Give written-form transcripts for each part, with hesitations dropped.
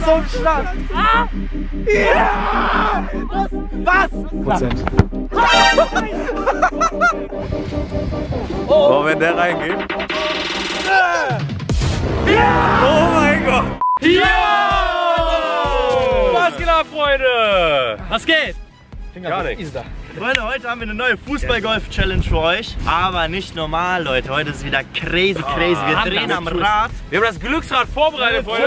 Zum Start! Ah. Ja! Was? Prozent. Oh, wenn der reingeht. Ja! Oh mein Gott! Ja! Was geht ab, Freunde? Was geht? Gar nichts. Freunde, heute haben wir eine neue Fußball-Golf-Challenge für euch. Aber nicht normal, Leute. Heute ist wieder crazy. Wir drehen am Rad. Wir haben das Glücksrad vorbereitet, Freunde.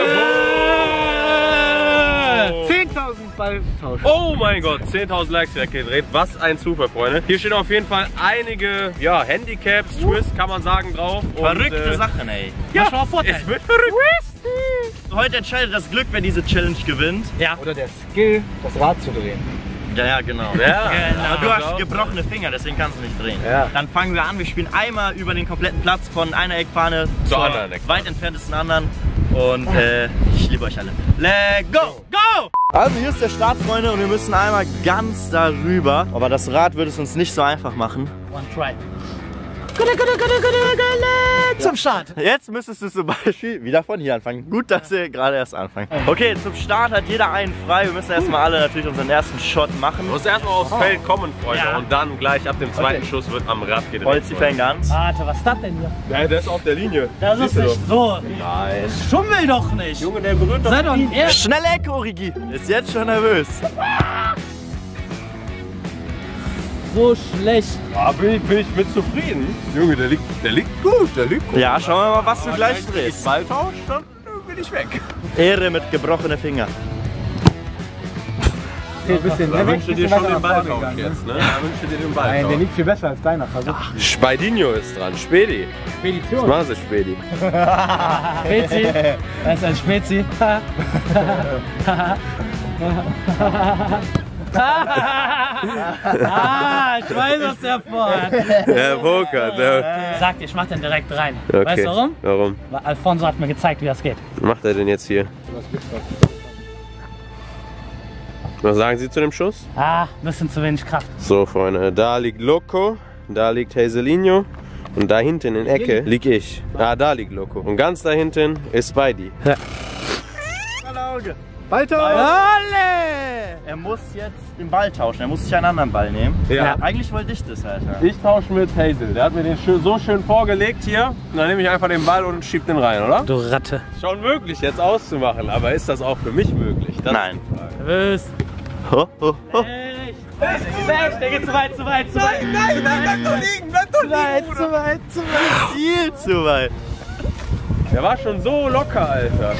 10.000 Balltausch. Oh mein Gott, 10.000 Likes weggedreht. Was ein Zufall, Freunde. Hier stehen auf jeden Fall einige Handicaps, Twists, kann man sagen, drauf. Verrückte Sachen, ey. Ja, es wird verrückt. Heute entscheidet das Glück, wer diese Challenge gewinnt. Ja. Oder der Skill, das Rad zu drehen. Ja, genau. Ja, Aber du hast gebrochene Finger, deswegen kannst du nicht drehen. Ja. Dann fangen wir an. Wir spielen einmal über den kompletten Platz von einer Eckfahne zur anderen Eckfahne. weit entferntesten anderen. Und ich liebe euch alle. Let's go! Go! Also hier ist der Start, Freunde, und wir müssen einmal ganz darüber. Aber das Rad wird es uns nicht so einfach machen. One try. Zum Start. Jetzt müsstest du zum Beispiel wieder von hier anfangen. Gut, dass wir gerade erst anfangen. Okay, zum Start hat jeder einen frei. Wir müssen erstmal alle natürlich unseren ersten Shot machen. Du musst erstmal aufs Feld kommen, Freunde. Ja. Und dann gleich ab dem zweiten Schuss wird am Rad gedreht. Holz die Fänge an. Warte, was ist das denn hier? Ja, der ist auf der Linie. Das ist nicht so. Nein. Schummel doch nicht. Junge, der berührt doch. Sei doch nicht ehrlich. Schnelle Ecke, Origi. Ist jetzt schon nervös. So schlecht. Ja, bin ich mit zufrieden. Junge, der liegt gut, Ja, schauen wir mal, was du gleich drehst. Balltausch, dann bin ich weg. Ehre mit gebrochenen Fingern. Ein bisschen, Da wünsche dir schon den Balltausch jetzt, ne? Da wünsche dir den Nein, der Balltausch. liegt viel besser als deiner. Versuch. Speidinho ist dran, Spedi. Spedition. Was ist Spedi? Spezi. Das ist ein Spezi. Ich weiß, was der vorhat. Der Poker, der. Sagt, ich mach den direkt rein. Okay. Weißt du warum? Warum? Weil Alfonso hat mir gezeigt, wie das geht. Was macht er denn jetzt hier? Was sagen Sie zu dem Schuss? Ein bisschen zu wenig Kraft. So, Freunde, da liegt Loco, da liegt Hazelinho und da hinten in der Ecke lieg ich. Da liegt Loco. Und ganz da hinten ist Spidey. Balltausch! Er muss jetzt den Ball tauschen. Er muss sich einen anderen Ball nehmen. Ja. Eigentlich wollte ich das, Alter. Ich tausche mit Hazel. Der hat mir den so schön vorgelegt hier. Und dann nehme ich einfach den Ball und schieb den rein, oder? Du Ratte. Schon möglich jetzt auszumachen, aber ist das auch für mich möglich? Das Nein. Nervös. Ho, ho, ho. Echt, der geht zu weit. Nein, bleib doch liegen, Zu weit. Viel zu weit. Der war schon so locker, Alter.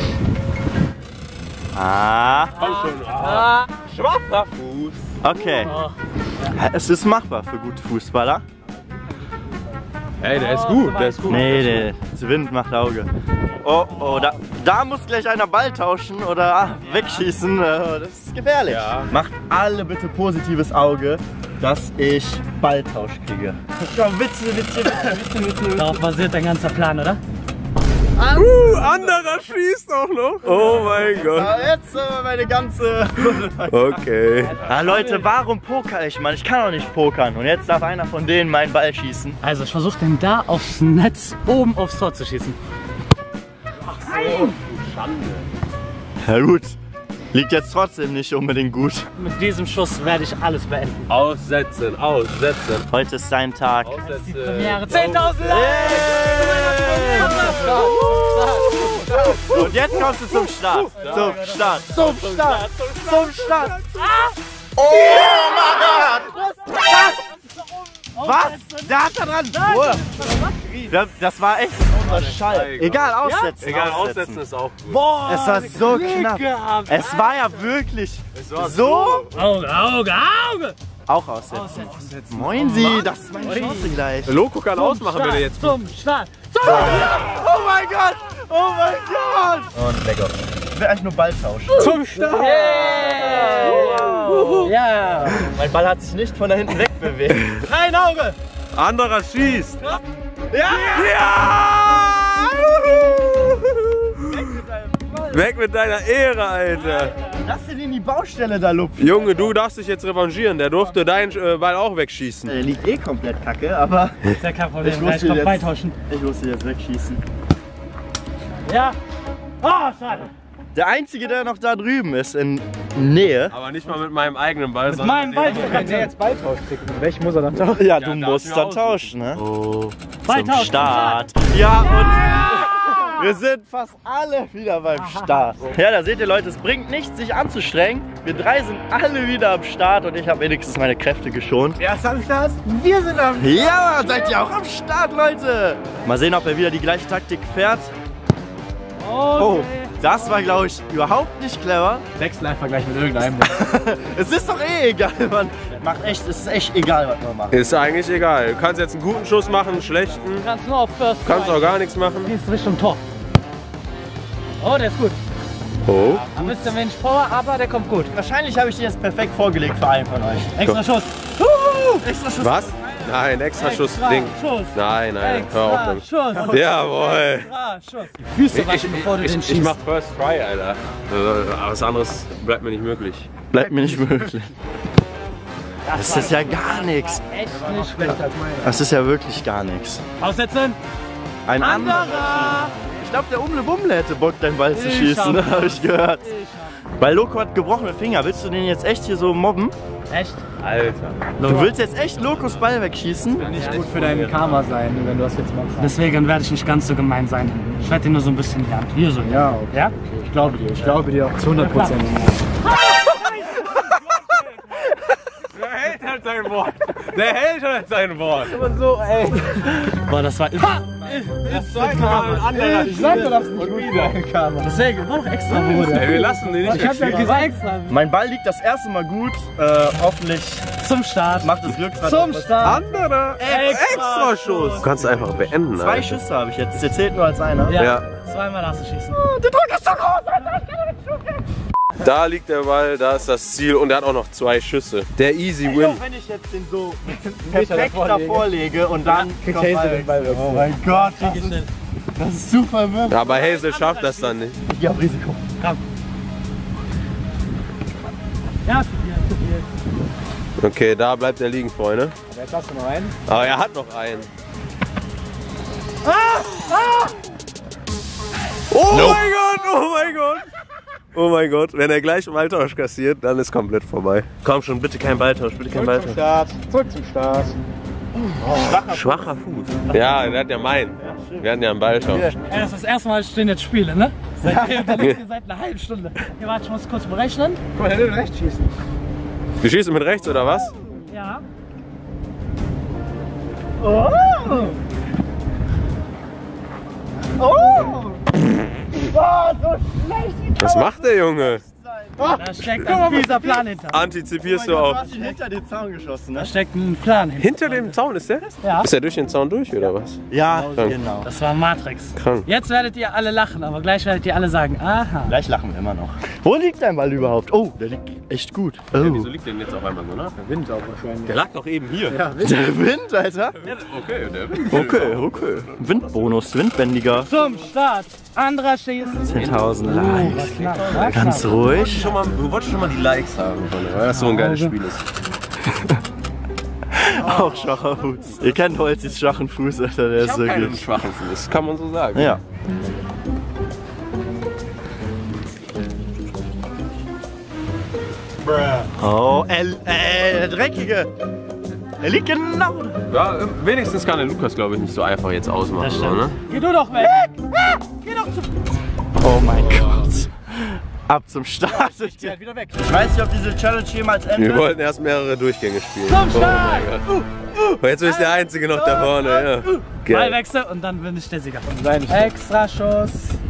Komm schon. Schwacher Fuß. Okay. Es ist machbar für gute Fußballer. Ey, der ist gut, der ist gut. Nee, der Wind macht Auge. Oh, da muss gleich einer Ball tauschen oder wegschießen. Das ist gefährlich. Ja. Macht alle bitte positives Auge, dass ich Balltausch kriege. Komm, Witze. Darauf basiert dein ganzer Plan, oder? Anderer schießt auch noch. Oh mein Gott. Jetzt meine ganze... Okay. Leute, warum poker ich, Mann? Ich kann auch nicht pokern. Und jetzt darf einer von denen meinen Ball schießen. Also ich versuche den da aufs Netz oben aufs Tor zu schießen. Ach so, du Schande. Ja gut, liegt jetzt trotzdem nicht unbedingt gut. Mit diesem Schuss werde ich alles beenden. Aussetzen. Heute ist dein Tag. Premiere 10.000 Likes! Und jetzt kommst du zum Start. Zum Start. Oh mein Gott! Was? Der hat da dran! Das war echt Schall. Egal, aussetzen. Egal, aussetzen ist auch gut. Boah, Es war so knapp. Es war ja wirklich so. Auge! Auch aussetzen. Moin Sie, das ist meine Chance gleich. Loco kann ausmachen, wenn er jetzt... Zum Start! Oh mein Gott! Und Lego. Ich will eigentlich nur Ball tauschen. Zum Start! Ja! Mein Ball hat sich nicht von da hinten wegbewegt. Kein Auge! Anderer schießt. Ja! Weg mit deiner Ehre, Alter. Lass den in die Baustelle da lupfen. Junge, du darfst dich jetzt revanchieren. Der durfte deinen Ball auch wegschießen. Der liegt eh komplett kacke, aber Ist ja kein Problem, Ich gleich wusste kommt jetzt- beitauschen. ich muss ihn jetzt wegschießen. Ja! Oh, schade! Der Einzige, der noch da drüben ist, in Nähe. Aber nicht mal mit meinem eigenen Ball, Mit meinem Ball. Wenn der jetzt Balltausch kriegt, mit welchem muss er dann tauschen? Ja, du darf musst mir dann aussuchen. tauschen, ne? Oh. Zum Start. Ja, und wir sind fast alle wieder beim Start. Ja, da seht ihr, Leute, es bringt nichts, sich anzustrengen. Wir drei sind alle wieder am Start und ich habe wenigstens meine Kräfte geschont. Er ist am Start, wir sind am Start. Ja, seid ihr auch am Start, Leute? Mal sehen, ob er wieder die gleiche Taktik fährt. Oh, das war, glaube ich, überhaupt nicht clever. Wechsel einfach gleich mit irgendeinem. Es ist doch eh egal, man. Es ist echt egal, was man macht. Ist eigentlich egal. Du kannst jetzt einen guten Schuss machen, einen schlechten. Du kannst nur auf First. Kannst auch gar nichts machen. Gehst Richtung Tor. Oh, der ist gut. Oh. Ein bisschen wenig Power, aber der kommt gut. Wahrscheinlich habe ich die jetzt perfekt vorgelegt für einen von euch. Extra Schuss. Extra Schuss. Was? Nein, extra Schuss-Ding. Schuss. Nein, hör auf damit. Schuss. Jawohl. Extra Schuss. Die Füße waschen, bevor du den Ich schießt. mach First Try, Alter. Aber was anderes bleibt mir nicht möglich. Bleibt mir nicht möglich. Das ist ja gar nichts. Echt nicht schlecht als meine. Das ist ja wirklich gar nichts. Aussetzen. Ein anderer. Ich glaube, der Umle-Bumle hätte Bock, deinen Ball zu schießen, habe ich gehört. Weil Loco hat gebrochene Finger. Willst du den jetzt echt hier so mobben? Echt? Alter. Du willst jetzt echt Lokos Ball wegschießen? Nicht gut für deinen Karma sein, wenn du das jetzt machst. Deswegen werde ich nicht ganz so gemein sein. Ich werde dir nur so ein bisschen lernen. Hier so. Ja, okay. Ja? Ich glaube dir auch zu 100%. Der hält halt sein Wort. Der hält halt sein Wort. Boah, das war Das zeigt mal ein anderer. Ich sag dir das nicht gut für deinen Karma. Deswegen, war doch extra Bruder. Ey, wir lassen den nicht. Ich hab ja gesagt, extra. Mein Ball liegt das erste Mal gut. Hoffentlich Zum Start. macht das Glücksrad. Zum Start. Anderer extra Schuss. Du kannst einfach beenden. Zwei Alter. Schüsse habe ich jetzt. Der zählt nur als einer. Ja. Ja. Zweimal darfst du schießen. Der Druck ist so groß, Alter. Ich kann nicht schlucken. Da liegt der Ball, da ist das Ziel und er hat auch noch 2 Schüsse. Der Easy Win. Wenn ich jetzt den so perfekt davor lege und dann kriegt kommt Hazel Ball. den Ball weg. Oh mein Gott, das ist super wirr. Aber Hazel schafft das dann nicht. Ich hab Risiko. Ja, Okay, da bleibt er liegen, Freunde. Aber jetzt hast du noch einen. Aber er hat noch einen. Oh mein Gott, oh mein Gott. Oh mein Gott, wenn er gleich einen Balltausch kassiert, dann ist komplett vorbei. Komm schon, bitte kein Balltausch, bitte kein Zurück zum Balltausch. Start. Zurück zum Start. Schwacher Fuß. Ja, der hat ja meinen. Wir hatten ja einen Balltausch. Ey, das ist das erste Mal, dass ich den jetzt spiele, ne? Da liegt ihr seit einer halben Stunde. Hier, warte, ich muss kurz berechnen. Guck mal, der will rechts schießen. Du schießt mit rechts oder was? Ja. Was macht der Junge? Da steckt ein fieser Plan hinter. Antizipierst du Du auch? hast ihn hinter den Zaun geschossen, ne? Da steckt ein Plan hinter. Hinter dem Zaun ist der? Ja. Ist er durch den Zaun durch oder was? Ja, genau. Das war Matrix. Krank. Jetzt werdet ihr alle lachen, aber gleich werdet ihr alle sagen, aha. Gleich lachen wir immer noch. Wo liegt dein Ball überhaupt? Oh, der liegt echt gut. Oh. Wieso liegt der denn jetzt auf einmal so nach? Der Wind auch wahrscheinlich. Der lag doch eben hier. Ja, Wind. Der Wind, Alter. Okay, der Wind. Okay. Windbonus, windbändiger. Zum Start. Anderer schießen. 10.000 Likes. Knapp, Ganz ruhig. Du wolltest schon mal die Likes haben, weil das so ein geiles Spiel ist. Auch schwacher Fuß. Ihr kennt Holzis schwachen Fuß, Alter, der Ich ist hab so keinen gut. schwachen Fuß, kann man so sagen. Ja. Oh, der Dreckige. Er liegt genau. Ja, wenigstens kann der Lukas, glaube ich, nicht so einfach jetzt ausmachen. Das So, stimmt. ne? Geh du doch weg. Geh doch zu. Oh mein Gott. Ab zum Start. Ich geh halt wieder weg. Ich weiß nicht, ob diese Challenge jemals Wir endet. wollten erst mehrere Durchgänge spielen. Zum Start. Oh mein Gott. Und jetzt bin ich der Einzige noch da vorne. Ja. Geil. Ballwechsel und dann bin ich der Sieger. Nein, Extra Schuss.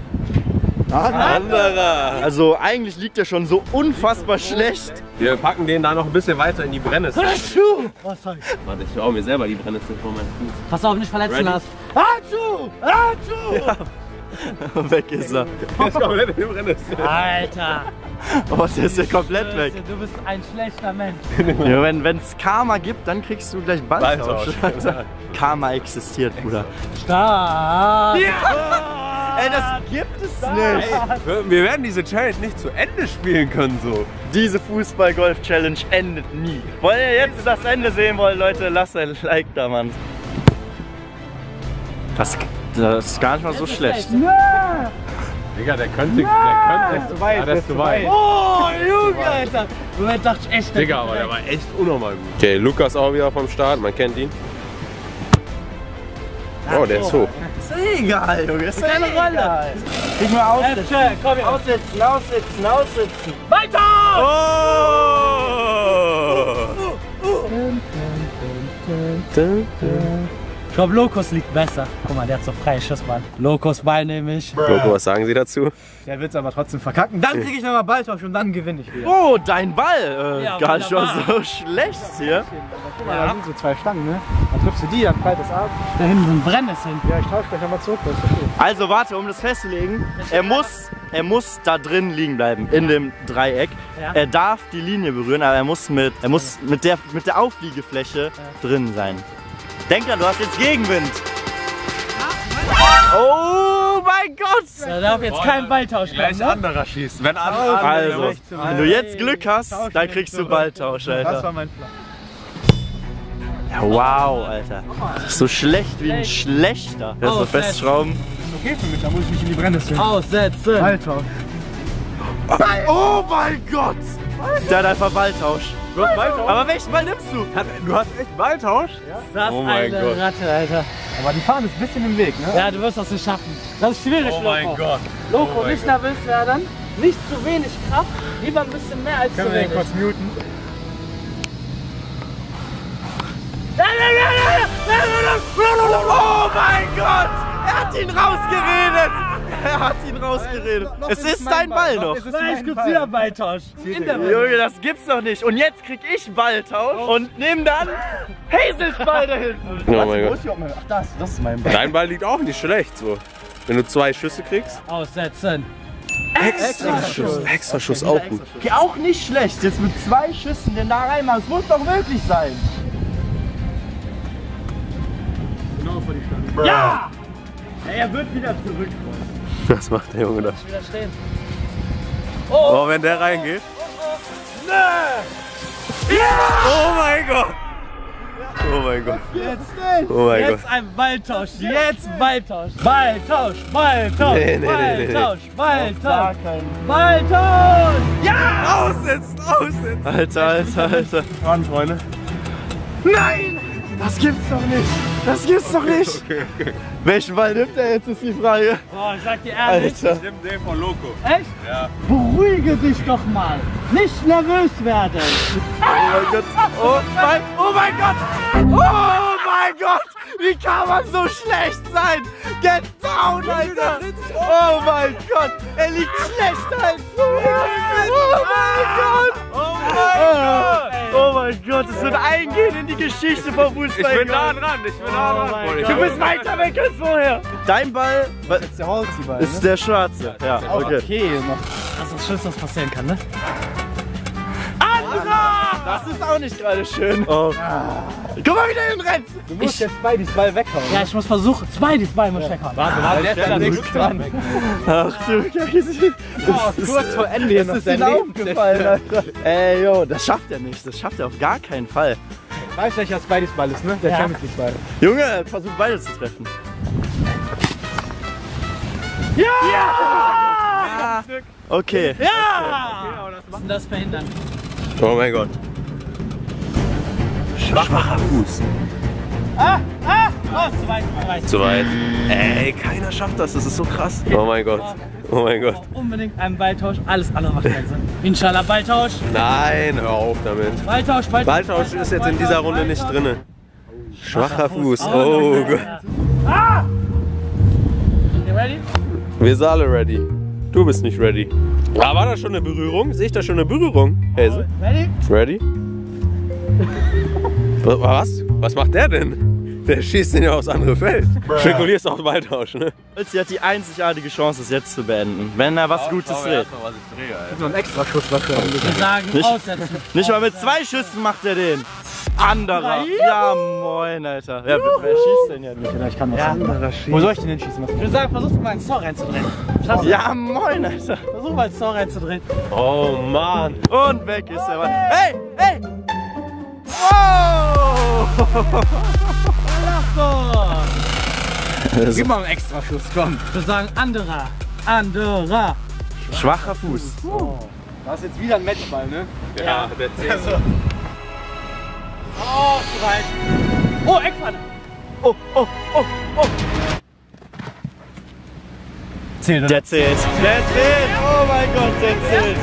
Anderer. Also eigentlich liegt er schon so unfassbar schlecht. Wir packen den da noch ein bisschen weiter in die Brennnessel. Oh, sorry. Warte, ich hau mir selber die Brennnessel vor meinen Fuß. Pass auf, nicht verletzen Ready? lassen. Hatschu! Hatschu! Weg ist er. Der ist komplett in die Brennnessel. Alter. Oh, der ist ja komplett weg. Du bist ein schlechter Mensch. Ja, wenn es Karma gibt, dann kriegst du gleich Balltausch. Balltausch. Karma existiert, Bruder. Start. Ey, das gibt es nicht. Wir werden diese Challenge nicht zu Ende spielen können so. Diese Fußball-Golf-Challenge endet nie. Wollt ihr jetzt das Ende sehen wollen, Leute, lasst ein Like da, Mann. Das ist gar nicht mal so schlecht. Digga, der könnte. Der ist zu weit, der ist zu weit. Oh, Junge, Alter. Moment, dachte ich echt. Digga, aber der war echt unnormal gut. Okay, Lukas auch wieder vom Start, man kennt ihn. Oh, der ist hoch. Ist egal, Junge. Ist Keine Rolle. Krieg mal aussitzen. Komm hier. Aussitzen, aussitzen, aussitzen. Weiter! Ich glaube, Lokos liegt besser. Guck mal, der hat so freie Schussbahn. Lokos Ball nehme ich. Loco, was sagen Sie dazu? Der wird es aber trotzdem verkacken. Dann kriege ich nochmal Balltausch und dann gewinne ich wieder. Oh, dein Ball. Ja, Gar nicht mal wunderbar. so schlecht hier. Guck mal, da sind so 2 Stangen, ne? Dann triffst du die, dann prallt es ab. Da hinten sind Brennnesseln. Ja, ich tausche gleich nochmal zurück, das ist okay. Also warte, um das festzulegen, er muss da drin liegen bleiben, in dem Dreieck. Ja. Er darf die Linie berühren, aber er muss mit der Aufliegefläche drin sein. Denk dran, du hast jetzt Gegenwind. Oh mein Gott! Da darf jetzt kein Balltausch kommen, ne? anderer schießt. Wenn Also, wenn du jetzt Glück hast, dann kriegst du Balltausch, Das Alter. war mein Plan. Ja, wow, Alter. Das ist so schlecht wie ein Schlechter. Das ist so festschrauben. Okay für mich, da muss ich mich in die Brennnessel. Aussetzen. Balltausch. Oh mein Gott! Der hat einfach Balltausch. Du hast Balltausch? Aber welchen Ball nimmst du? Du hast echt Balltausch? Das Oh mein eine Gott. Ratte, Alter. Aber die fahren ist ein bisschen im Weg, ne? Ja, du wirst das nicht schaffen. Das ist schwierig, Oh mein Loco. Gott. Loco, Oh mein nicht Gott. nervös werden. Nicht zu wenig Kraft, lieber ein bisschen mehr als Können zu wir den wenig. kurz muten? Oh mein Gott! Er hat ihn rausgeredet! Er hat ihn rausgeredet. Es ist dein Ball noch. Vielleicht gibt's wieder Balltausch. In der Welt. Junge, das gibt's doch nicht. Und jetzt krieg ich Balltausch und nehm dann Hazels Ball da hinten. Oh mein Gott. Ach, das ist mein Ball. Dein Ball liegt auch nicht schlecht so. Wenn du 2 Schüsse kriegst. Aussetzen. Extra Schuss auch gut. Okay, auch nicht schlecht. Jetzt mit 2 Schüssen den da reinmachen. Es muss doch möglich sein. Genau vor die Stange. Ja! Er wird wieder zurückkommen. Was macht der Junge da? Wieder stehen. Oh, wenn der reingeht. Oh mein Gott. Oh mein Gott. Oh mein Gott. Jetzt ein Balltausch. Jetzt Balltausch. Balltausch. Balltausch. Nee, nee, nee, nee. Balltausch. Balltausch. Balltausch. Ja! Aussetzen. Alter. Mann, Freunde. Nein! Das gibt's doch nicht. Das gibt's doch nicht. Welchen Ball nimmt er jetzt, ist die Frage. Boah, ich sag dir ehrlich. Alter. Nimm den von Loco. Echt? Ja. Beruhige dich doch mal. Nicht nervös werden. Oh mein Gott. Oh mein Gott. Oh mein Gott. Wie kann man so schlecht sein? Get down, Alter. Oh mein Gott. Er liegt schlechter als du. Oh mein Gott. Oh mein Gott. Es wird eingehen in die Geschichte vom Fußball. Ich bin nah dran. Du bist weiter weg als vorher. Dein Ball Das ist der Holzball, ist der schwarze. Ja, okay. Okay, noch. Das ist das Schlimmste, was passieren kann, ne? Das ist auch nicht gerade schön. Oh. Guck mal, wie der den rennt. Du musst jetzt beide Ball weghauen. Ja, ich muss versuchen. Zweites Ball muss ich weghauen. Warte, der ist da nichts dran. Ach du Scheiße. Kurz vor Ende hier noch Das ist dein ihm Leben aufgefallen, Alter. Ey, yo, das schafft er nicht. Das schafft er auf gar keinen Fall. Weißt du, welcher Spideys Ball ist, ne? Der Ja. Champions League Ball. Junge, er versucht beide zu treffen. Ja! Okay. Ja! Was ist denn das verhindern? Oh mein Gott. Schwacher Fuß. Oh, zu weit, zu weit. Zu weit. Ey, keiner schafft das. Das ist so krass. Oh mein Gott. Oh mein Gott. Unbedingt einen Balltausch. Alles andere macht keinen Sinn. Inshallah, Balltausch. Nein, hör auf damit. Balltausch, Balltausch. Balltausch ist jetzt in dieser Runde nicht drin. Schwacher Fuß. Oh, Oh nein, Gott. Ah! You ready? Wir sind alle ready. Du bist nicht ready. Ah, war da schon eine Berührung? Sehe ich da schon eine Berührung? Hazel? Ready? Ready? Was? Was macht der denn? Der schießt den ja aufs andere Feld. Spekulierst auf Balltausch, ne? Sie hat die einzigartige Chance, es jetzt zu beenden. Wenn er was Gutes dreht. So ein extra Schuss wahrscheinlich. Wir sagen Nicht? aussetzen. Nicht mal mit 2 Schüssen macht er den. Anderer. Ja, moin, Alter. Wer schießt denn jetzt? Ich kann was Wo soll ich den hinschießen? Ich würde sagen, versuch mal ins Tor reinzudrehen. Schaffst du? Ja, moin, Alter. Versuch mal ins Tor reinzudrehen. Oh Mann. Und weg ist der Ball. Hey, hey! Wow! So. Gib mal einen extra Schuss, komm. Ich würde sagen, anderer. anderer. Schwacher Fuß. Das ist jetzt wieder ein Matchball, ne? Ja, der zählt. Also. Oh, zu weit. Oh, Eckpfanne. Oh. Zählt, Der zählt. Oh mein Gott, der zählt.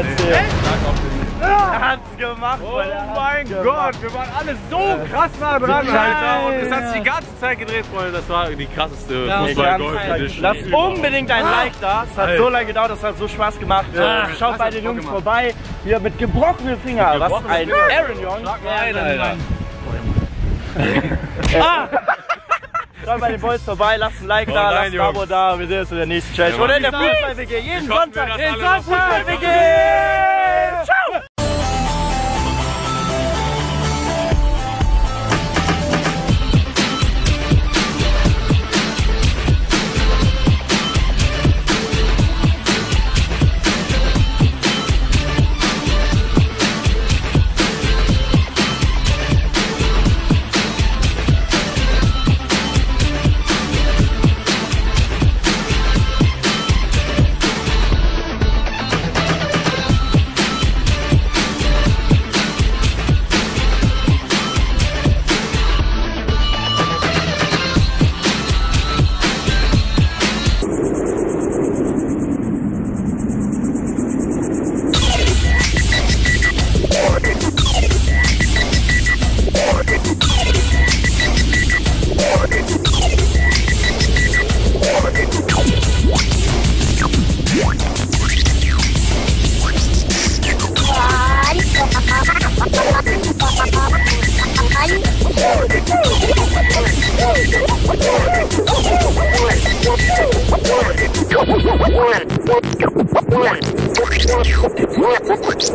Er hat's gemacht. Oh mein Gott, wir waren alle so krass nah dran, Alter. Und es hat sich die ganze Zeit gedreht, Freunde. Das war die krasseste Fußball-Golf-Edition. Lasst unbedingt ein Like da. Es hat so lange gedauert, das hat so Spaß gemacht. Schaut bei den Jungs vorbei. Hier mit gebrochenen Fingern. Was ein Aaron Young. Schaut bei den Boys vorbei, lasst ein Like da, lasst ein Abo da. Wir sehen uns in der nächsten Challenge. Oder in der Fußball-WG. Jeden Sonntag. Fußball-WG. Ciao. One.